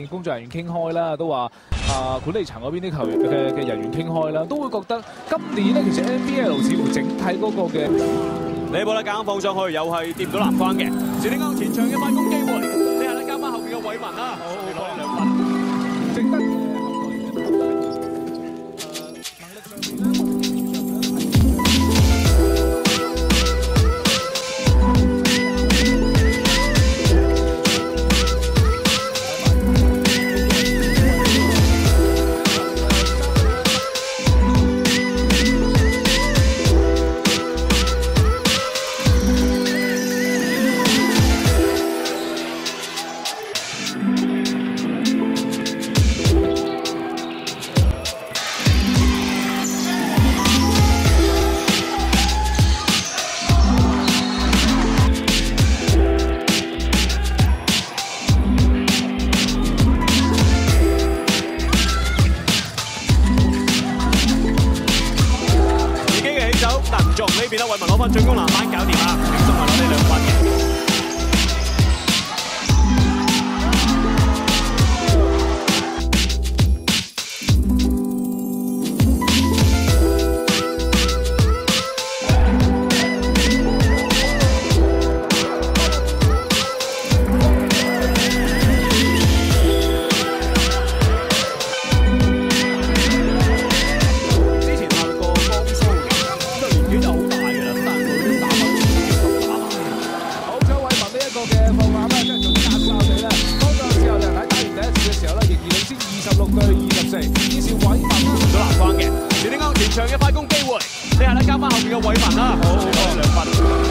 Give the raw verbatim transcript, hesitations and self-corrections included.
嘅工作人員傾開啦，都話啊管理層嗰邊啲球員嘅嘅人員傾開啦，都會覺得今年咧其實 N B L 似乎整體嗰個嘅呢波咧夾硬放上去，又係掂唔到籃框嘅。史丁歐前場嘅快攻機會，呢下咧交翻後邊嘅偉文啦，好攞兩分， 值得。 呢邊咧，偉文攞翻進攻籃板搞掂啦，輕鬆係攞呢兩分嘅。 現時偉文啦，到籃框嘅，史丁歐前場嘅快攻機會，呢下咧交翻後邊嘅偉文啦，好好兩分。